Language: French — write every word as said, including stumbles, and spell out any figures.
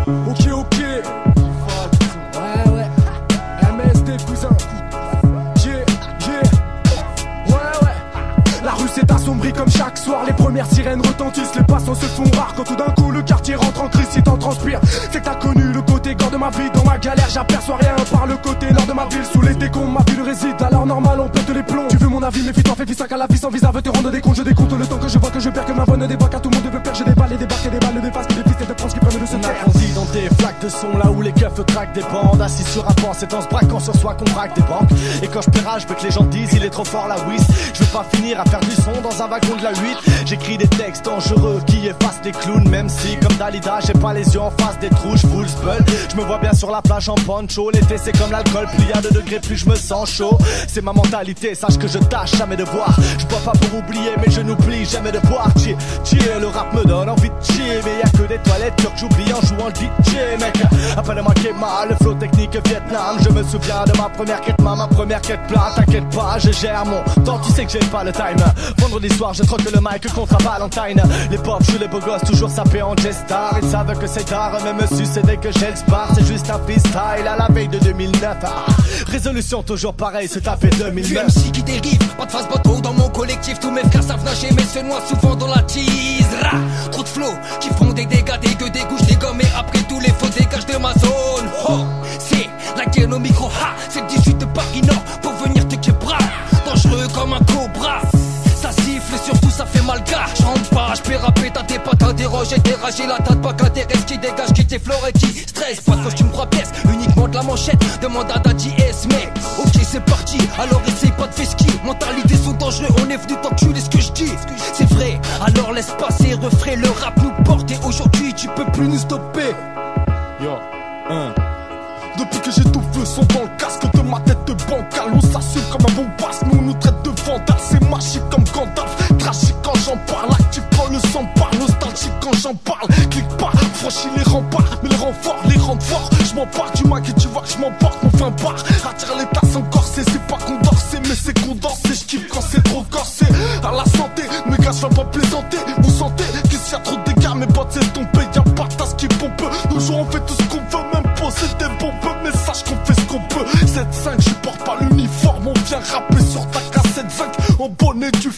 Ok, ok. Ouais, ouais. M S D, cousin. Yeah, yeah. Ouais, ouais. La rue s'est assombrie comme chaque soir. Les premières sirènes retentissent. Les passants se font rares quand tout d'un coup le quartier rentre en crise. Si t'en transpires, c'est que t'as connu le côté gore de ma vie. Dans ma galère, j'aperçois rien par le côté nord de ma ville. Sous les décombres, ma ville réside. Alors normal, on pète les plombs. Tu veux mon avis, méfie-toi, fais fils à la vie sans visa. Veut te rendre des comptes, je décompte le temps que je vois que je perds. Que ma voix ne débat qu'à tout le monde veut perdre. J'ai des balles et des barques et des balles, des faces, des pistes et de France qui prennent le secteur. On a grandi dans des flaques de son, là où les keufs traquent des bandes. Assis sur un banc, c'est en se braquant sur soi qu'on braque des banques. Et quand je paiera, je veux que les gens disent il est trop fort la whiz. Je veux pas finir à faire du son dans un wagon de la huit. J'écris des textes dangereux qui effacent des clowns. Même si comme Dalida, j'ai pas les yeux en face des trous. J'foule bull, je me vois bien sur la plage en poncho. L'été c'est comme l'alcool, plus y a de degrés, plus je me sens chaud. C'est ma mentalité, sache que je tâche jamais de boire. Je bois pas pour oublier, mais je n'oublie jamais de boire. Chier, chier, le rap me donne envie de chier. Mais y'a que des toilettes turques, j'oublie en jouant le D J, mec. Appelle-moi Kema, le flow technique Vietnam. Je me souviens de ma première quête, ma, ma première quête plate. T'inquiète pas, je gère mon temps, tu sais que j'ai pas le time. Vendredi soir, je troque le mic contre un Valentine. Les pop, je suis les beaux gosses, toujours sapés en J-Star. Ils savent que c'est tard, mais me sucer dès que j'ai le spar. C'est juste un freestyle à la veille de deux mille neuf. Ah. Résolution toujours pareil, c'est tapé deux mille neuf. M C qui dérive, pas de face bateau dans mon collectif. Tous mes frères savent nager, mais se noient souvent dans la tease. Ra, trop de flow qui font des dégâts, des que des couches, des gommes. Et après tous les faux dégages de ma zone. Oh, c'est la guerre au micro, ha, c'est le dix-huit de Paris Nord pour venir te quebrar. Dangereux comme un cobra. Ça siffle et surtout ça fait mal gars. Chante pas, j'peux rapper, t'as tes pattes interroger, interagir la tête pas qu'à tes restes qui dégagent, qui t'effleure et qui stresse. Pas de costume trois pièces, uniquement de la manchette. Demande à Daddy S, mec. Ok, c'est parti, alors essaye pas de faire ski. Mentalité sont dangereux, on est venu t'enculer ce que je dis. C'est vrai, alors laisse passer, refrais, le rap nous porte. Et aujourd'hui, tu peux plus nous stopper. Yo, hein. Depuis que j'étouffe le son dans le casque de ma tête de bancal, on s'assume comme un bon passe, mais on nous traite de vandale. C'est magique comme Gandalf, tragique quand j'en parle. Actif quand le sang parle, nostalgique quand j'en parle. Clique pas, franchis les remparts, mais les renforts, les rendent forts. Je m'empare du mag et tu vois que je m'emporte, mon fin part. Attire les tasses en corsé, c'est pas condensé, mais c'est condensé. J'kiffe quand c'est trop corsé. À la santé, mes gars, j'viens pas plaisanter. Vous sentez qu'il y a trop de dégâts, mes potes c'est tombé. Y'a pas de tasse qui pompe, nous jouons, on fait tout ce qu'on veut, même poser des bombes. Mais sache qu'on fait ce qu'on peut. sept cinq, je porte pas l'uniforme, on vient rapper sur ta cassette cinq. En bonnet du